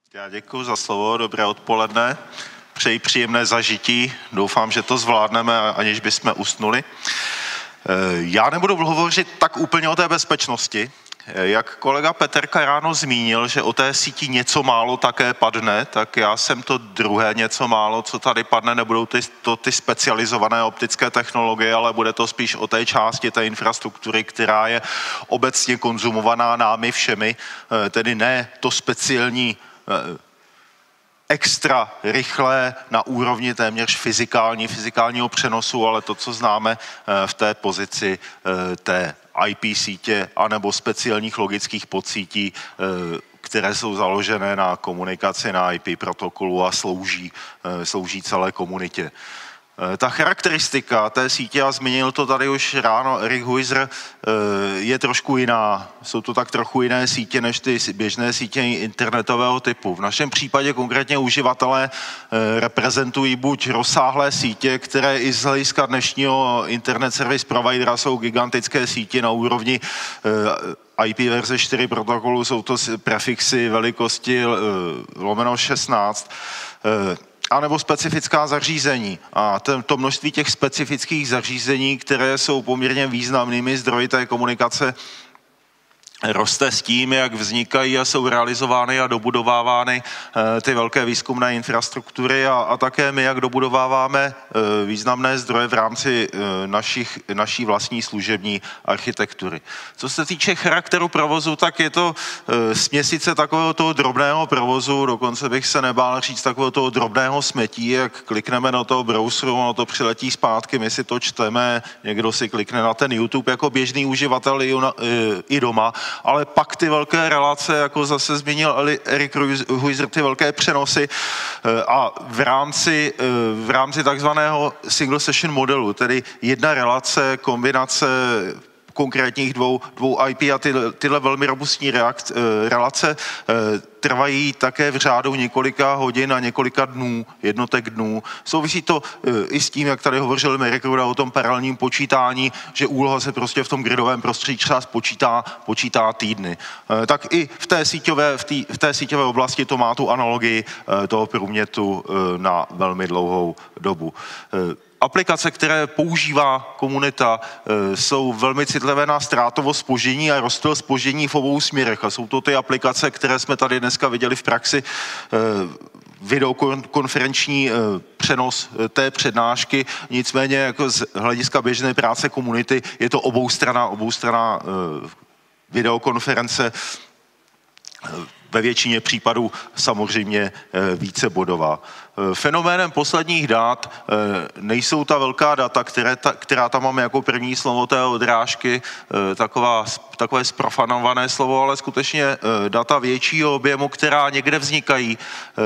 Já děkuji za slovo, dobré odpoledne. Přeji příjemné zažití, doufám, že to zvládneme, aniž bychom usnuli. Já nebudu hovořit tak úplně o té bezpečnosti. Jak kolega Peterka ráno zmínil, že o té síti něco málo také padne, tak já jsem to druhé něco málo, co tady padne, nebudou ty specializované optické technologie, ale bude to spíš o té části té infrastruktury, která je obecně konzumovaná námi všemi, tedy ne to speciální extra rychlé na úrovni téměř fyzikálního přenosu, ale to, co známe v té pozici té IP sítě anebo speciálních logických podsítí, které jsou založené na komunikaci na IP protokolu a slouží celé komunitě. Ta charakteristika té sítě, a zmínil to tady už ráno Erik Huizer, je trošku jiná. Jsou to tak trochu jiné sítě než ty běžné sítě internetového typu. V našem případě konkrétně uživatelé reprezentují buď rozsáhlé sítě, které i z hlediska dnešního internet service providera jsou gigantické sítě na úrovni IP verze 4 protokolu, jsou to prefixy velikosti /16, anebo specifická zařízení. A to množství těch specifických zařízení, které jsou poměrně významnými zdroji té komunikace, roste s tím, jak vznikají a jsou realizovány a dobudovávány ty velké výzkumné infrastruktury a také my, jak dobudováváme významné zdroje v rámci naší vlastní služební architektury. Co se týče charakteru provozu, tak je to směsice takového toho drobného provozu, dokonce bych se nebál říct takového toho drobného smetí, jak klikneme na toho browseru, ono to přiletí zpátky, my si to čteme, někdo si klikne na ten YouTube jako běžný uživatel i doma, ale pak ty velké relace, jako zase zmínil Erik Huizer, ty velké přenosy a v rámci takzvaného single session modelu, tedy jedna relace, kombinace konkrétních dvou IP a tyhle velmi robustní relace trvají také v řádu několika hodin a několika dnů, jednotek dnů. Souvisí to i s tím, jak tady hovořil Mirek Ruda o tom paralelním počítání, že úloha se prostě v tom gridovém prostředí třeba počítá týdny. Tak i v té síťové oblasti to má tu analogii toho průmětu na velmi dlouhou dobu. Aplikace, které používá komunita, jsou velmi citlivé na ztrátovo zpoždění a rozptyl zpoždění v obou směrech. A jsou to ty aplikace, které jsme tady dneska viděli v praxi, videokonferenční přenos té přednášky, nicméně jako z hlediska běžné práce komunity je to oboustranná videokonference, ve většině případů samozřejmě vícebodová. Fenoménem posledních dat nejsou ta velká data, která tam máme jako první slovo té odrážky, takové zprofanované slovo, ale skutečně data většího objemu, která někde vznikají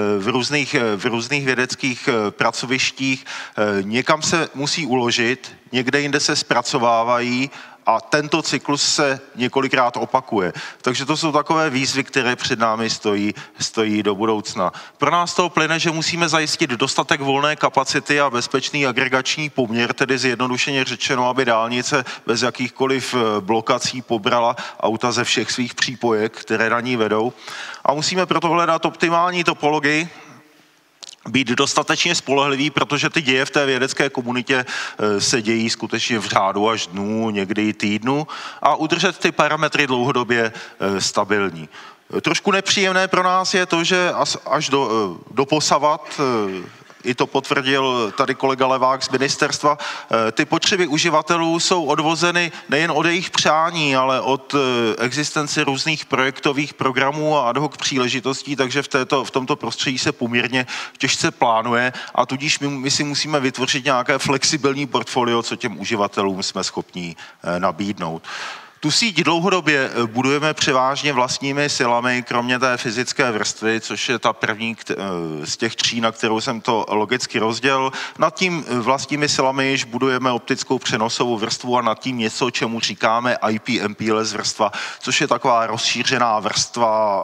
v různých vědeckých pracovištích, někam se musí uložit, někde jinde se zpracovávají a tento cyklus se několikrát opakuje. Takže to jsou takové výzvy, které před námi stojí do budoucna. Pro nás to plyne, že musíme zajistit dostatek volné kapacity a bezpečný agregační poměr, tedy zjednodušeně řečeno, aby dálnice bez jakýchkoliv blokací pobrala auta ze všech svých přípojek, které na ní vedou. A musíme proto hledat optimální topologii, být dostatečně spolehlivý, protože ty děje v té vědecké komunitě se dějí skutečně v řádu až dnů, někdy i týdnů a udržet ty parametry dlouhodobě stabilní. Trošku nepříjemné pro nás je to, že až doposavat, i to potvrdil tady kolega Levák z ministerstva, ty potřeby uživatelů jsou odvozeny nejen od jejich přání, ale od existence různých projektových programů a ad hoc příležitostí, takže v tomto prostředí se poměrně těžce plánuje a tudíž my si musíme vytvořit nějaké flexibilní portfolio, co těm uživatelům jsme schopni nabídnout. Tu síť dlouhodobě budujeme převážně vlastními silami, kromě té fyzické vrstvy, což je ta první z těch tří, na kterou jsem to logicky rozdělil. Nad tím vlastními silami již budujeme optickou přenosovou vrstvu a nad tím něco, čemu říkáme IP-MPLS vrstva, což je taková rozšířená vrstva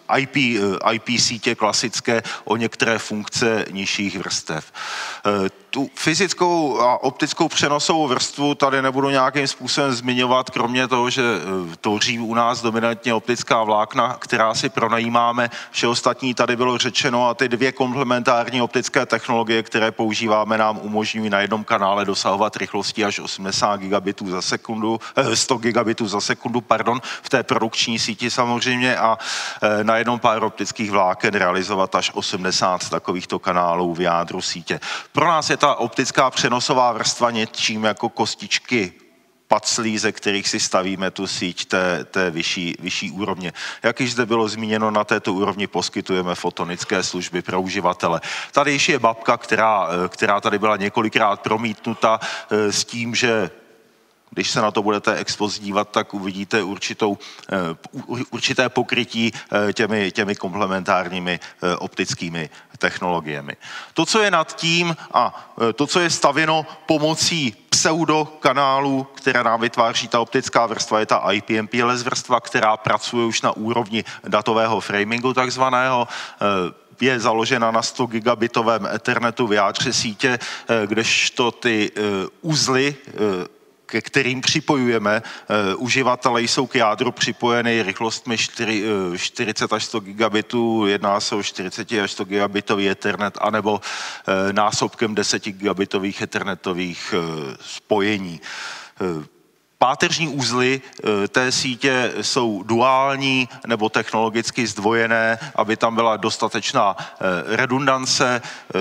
IP sítě klasické o některé funkce nižších vrstev. Tu fyzickou a optickou přenosovou vrstvu tady nebudu nějakým způsobem zmiňovat, kromě toho, že tvoří u nás dominantně optická vlákna, která si pronajímáme. Vše ostatní tady bylo řečeno a ty dvě komplementární optické technologie, které používáme, nám umožňují na jednom kanále dosahovat rychlosti až 80 gigabitů za sekundu, 100 gigabitů za sekundu, pardon, v té produkční síti samozřejmě a na jednom pár optických vláken realizovat až 80 takovýchto kanálů v jádru sítě. Pro nás je ta optická přenosová vrstva něčím jako kostičky paclí, ze kterých si stavíme tu síť té vyšší úrovně. Jak již zde bylo zmíněno, na této úrovni poskytujeme fotonické služby pro uživatele. Tady již je mapka, která tady byla několikrát promítnuta s tím, že když se na to budete expoz dívat, tak uvidíte určité pokrytí těmi komplementárními optickými technologiemi. To, co je nad tím a to, co je stavěno pomocí pseudokanálů, které nám vytváří ta optická vrstva, je ta IP/MPLS vrstva, která pracuje už na úrovni datového framingu takzvaného, je založena na 100 gigabitovém ethernetu v jádře sítě, kdežto ty uzly, ke kterým připojujeme uživatele, jsou k jádru připojeny rychlostmi 40 až 100 gigabitů, jedná se o 40 až 100 gigabitový ethernet, anebo násobkem 10 gigabitových ethernetových spojení. Páteřní uzly té sítě jsou duální nebo technologicky zdvojené, aby tam byla dostatečná redundance.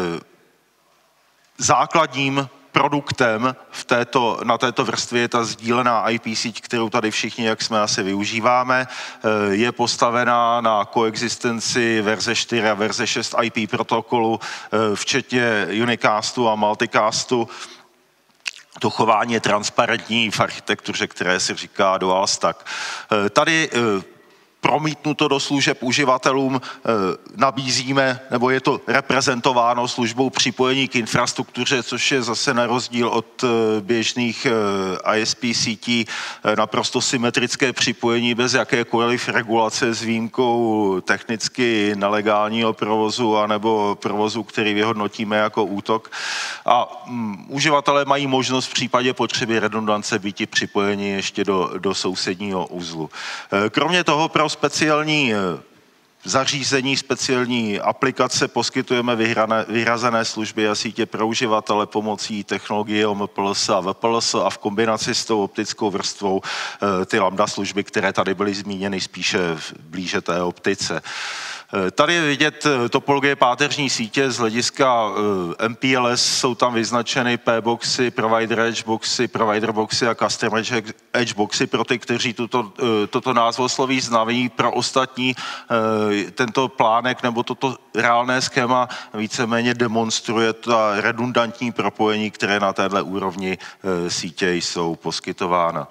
Základním produktem na této vrstvě je ta sdílená IP síť, kterou tady všichni, jak jsme asi využíváme. Je postavená na koexistenci verze 4 a verze 6 IP protokolu, včetně unicastu a multicastu. To chování je transparentní v architektuře, které se říká dual stack. Tady promítnuto do služeb uživatelům nabízíme, nebo je to reprezentováno službou připojení k infrastruktuře, což je zase na rozdíl od běžných ISP sítí naprosto symetrické připojení bez jakékoliv regulace s výjimkou technicky nelegálního provozu anebo provozu, který vyhodnotíme jako útok. A uživatelé mají možnost v případě potřeby redundance být připojeni ještě do sousedního uzlu. Kromě toho pro speciální zařízení, speciální aplikace poskytujeme vyhrazené služby a sítě pro uživatele pomocí technologie MPLS a VPLS a v kombinaci s tou optickou vrstvou ty lambda služby, které tady byly zmíněny spíše blíže té optice. Tady je vidět topologie páteřní sítě z hlediska MPLS, jsou tam vyznačeny P-boxy, provider edge boxy, provider boxy a customer edge boxy pro ty, kteří toto názvosloví znají. Pro ostatní tento plánek nebo toto reálné schéma víceméně demonstruje ta redundantní propojení, které na této úrovni sítě jsou poskytována.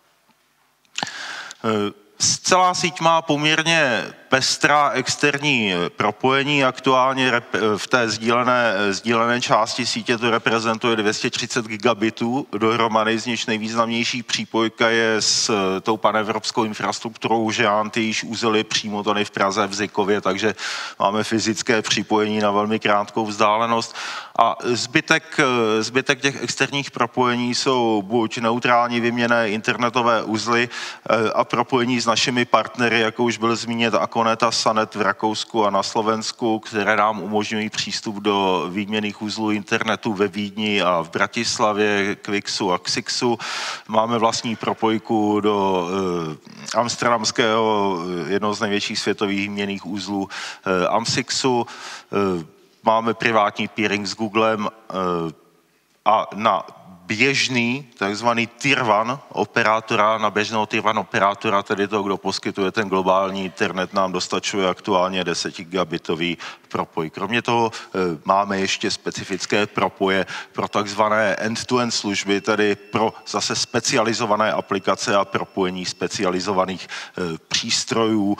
Celá síť má poměrně pestrá externí propojení. Aktuálně v té sdílené části sítě to reprezentuje 230 gigabitů dohromady, z nichž nejvýznamnější přípojka je s tou panevropskou infrastrukturou Žeanty, již uzely přímo tady v Praze v Zykově, takže máme fyzické připojení na velmi krátkou vzdálenost. A zbytek těch externích propojení jsou buď neutrální vyměnné internetové uzly a propojení s našimi partnery, jako už byl zmíněn Akoneta, Sanet v Rakousku a na Slovensku, které nám umožňují přístup do výměnných uzlů internetu ve Vídni a v Bratislavě, Quixu a Xixu. Máme vlastní propojku do amsterdamského, jednoho z největších světových výměnných uzlů Amsixu. Máme privátní peering s Googlem a na běžný, takzvaný Tier 1 operátora, na běžného Tier 1 operátora, tedy to, kdo poskytuje ten globální internet, nám dostačuje aktuálně 10 gigabitový propoj. Kromě toho máme ještě specifické propoje pro takzvané end-to-end služby, tedy pro zase specializované aplikace a propojení specializovaných přístrojů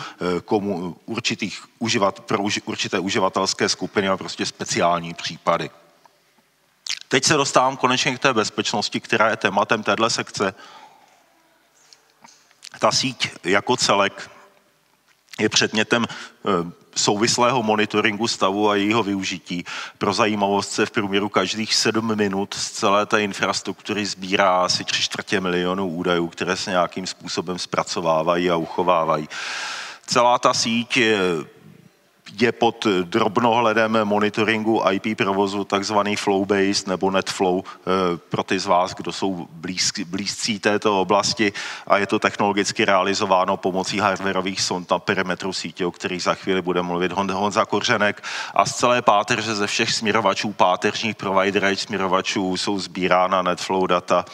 pro určité uživatelské skupiny a prostě speciální případy. Teď se dostávám konečně k té bezpečnosti, která je tématem téhle sekce. Ta síť jako celek je předmětem souvislého monitoringu stavu a jejího využití. Pro zajímavost se v průměru každých 7 minut z celé té infrastruktury sbírá asi 3/4 milionu údajů, které se nějakým způsobem zpracovávají a uchovávají. Celá ta síť je pod drobnohledem monitoringu IP provozu, takzvaný flow-based nebo NetFlow pro ty z vás, kdo jsou blízcí této oblasti, a je to technologicky realizováno pomocí hardwarových sond na perimetru sítě, o kterých za chvíli bude mluvit Honza Kořenek. A z celé páteře ze všech směrovačů, páteřních provider směrovačů jsou sbírána NetFlow data.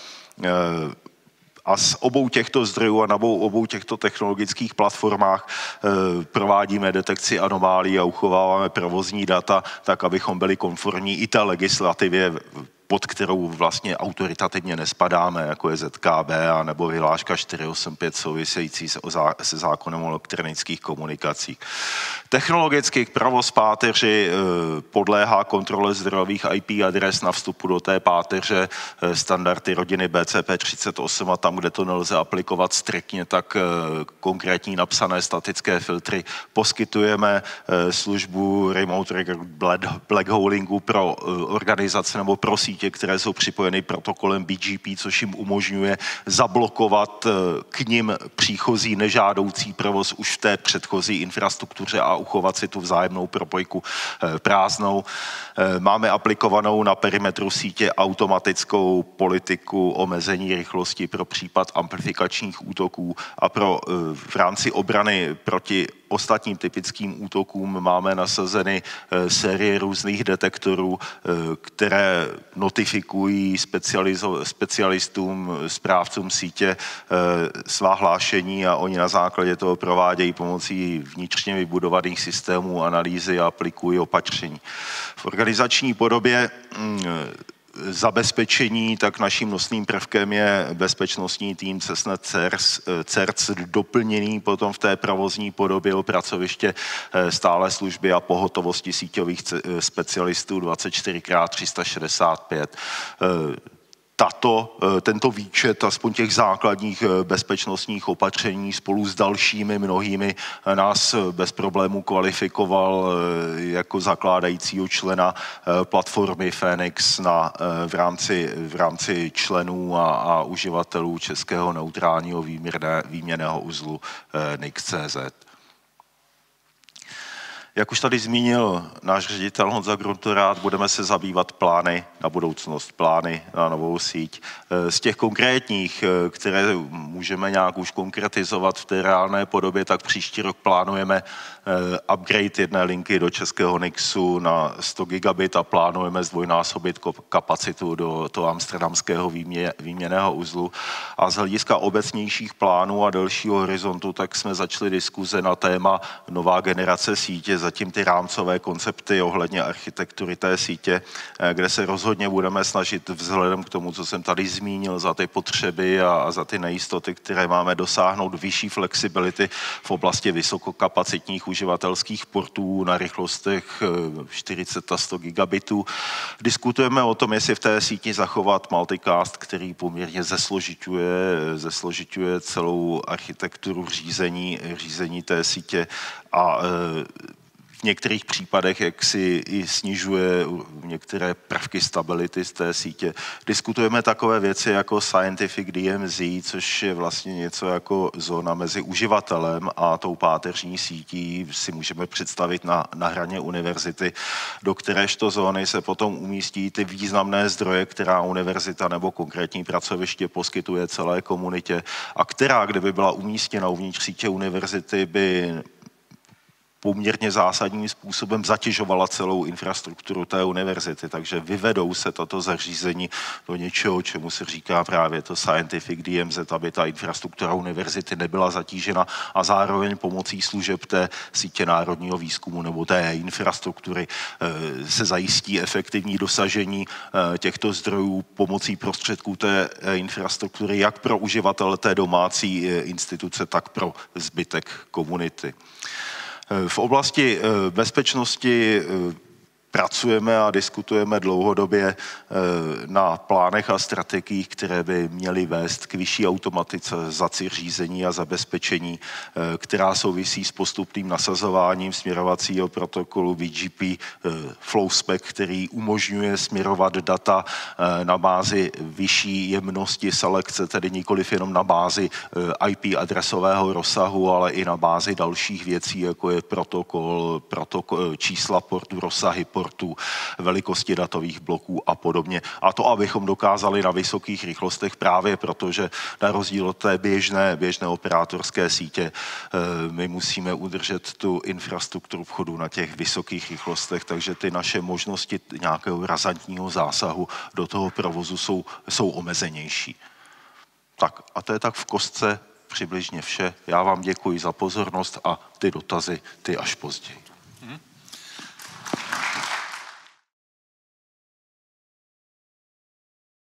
A z obou těchto zdrojů a na obou těchto technologických platformách provádíme detekci anomálií a uchováváme provozní data, tak abychom byli konformní i té legislativě, pod kterou vlastně autoritativně nespadáme, jako je ZKB a nebo vyhláška 485 související se zákonem o elektronických komunikacích. Technologicky provoz páteři podléhá kontrole zdrojových IP adres na vstupu do té páteře, standardy rodiny BCP38, a tam, kde to nelze aplikovat striktně, tak konkrétní napsané statické filtry poskytujeme. Službu remote black holingu pro organizace nebo pro sítě, které jsou připojeny protokolem BGP, což jim umožňuje zablokovat k nim příchozí nežádoucí provoz už v té předchozí infrastruktuře a uchovat si tu vzájemnou propojku prázdnou. Máme aplikovanou na perimetru sítě automatickou politiku omezení rychlosti pro případ amplifikačních útoků a v rámci obrany proti ostatním typickým útokům máme nasazeny série různých detektorů, které notifikují specialistům, správcům sítě svá hlášení a oni na základě toho provádějí pomocí vnitřně vybudovaných systémů analýzy a aplikují opatření. V organizační podobě zabezpečení, tak naším nosným prvkem je bezpečnostní tým CESNET CERC, doplněný potom v té provozní podobě o pracoviště stálé služby a pohotovosti síťových specialistů 24x365. Tento výčet aspoň těch základních bezpečnostních opatření spolu s dalšími mnohými nás bez problémů kvalifikoval jako zakládajícího člena platformy Phoenix v rámci členů a uživatelů českého neutrálního výměnného uzlu NIC.cz. Jak už tady zmínil náš ředitel Honza Gruntorát, budeme se zabývat plány na budoucnost, plány na novou síť. Z těch konkrétních, které můžeme nějak už konkretizovat v té reálné podobě, tak příští rok plánujeme upgrade jedné linky do českého NICSu na 100 gigabit a plánujeme zdvojnásobit kapacitu do toho amsterdamského výměnného uzlu. A z hlediska obecnějších plánů a delšího horizontu, tak jsme začali diskuze na téma nová generace sítě, zatím ty rámcové koncepty ohledně architektury té sítě, kde se rozhodně budeme snažit vzhledem k tomu, co jsem tady zmínil, za ty potřeby a za ty nejistoty, které máme, dosáhnout vyšší flexibility v oblasti vysokokapacitních uživatelských portů na rychlostech 40 a 100 gigabitů. Diskutujeme o tom, jestli v té síti zachovat multicast, který poměrně zesložiťuje celou architekturu řízení té sítě a v některých případech, jak si i snižuje některé prvky stability z té sítě. Diskutujeme takové věci jako Scientific DMZ, což je vlastně něco jako zóna mezi uživatelem a tou páteřní sítí. Si můžeme představit na hraně univerzity, do kteréžto zóny se potom umístí ty významné zdroje, která univerzita nebo konkrétní pracoviště poskytuje celé komunitě a která, kdyby byla umístěna uvnitř sítě univerzity, by poměrně zásadním způsobem zatěžovala celou infrastrukturu té univerzity, takže vyvedou se tato zařízení do něčeho, čemu se říká právě to Scientific DMZ, aby ta infrastruktura univerzity nebyla zatížena a zároveň pomocí služeb té sítě národního výzkumu nebo té infrastruktury se zajistí efektivní dosažení těchto zdrojů pomocí prostředků té infrastruktury jak pro uživatele té domácí instituce, tak pro zbytek komunity. V oblasti bezpečnosti pracujeme a diskutujeme dlouhodobě na plánech a strategiích, které by měly vést k vyšší automatizaci řízení a zabezpečení, která souvisí s postupným nasazováním směrovacího protokolu BGP FlowSpec, který umožňuje směrovat data na bázi vyšší jemnosti selekce, tedy nikoliv jenom na bázi IP adresového rozsahu, ale i na bázi dalších věcí, jako je protokol, čísla portů, rozsahy portů, velikosti datových bloků a podobně. A to, abychom dokázali na vysokých rychlostech právě protože na rozdíl od té běžné operátorské sítě my musíme udržet tu infrastrukturu vchodu na těch vysokých rychlostech, takže ty naše možnosti nějakého razantního zásahu do toho provozu jsou omezenější. Tak a to je tak v kostce přibližně vše. Já vám děkuji za pozornost a ty dotazy, ty až později.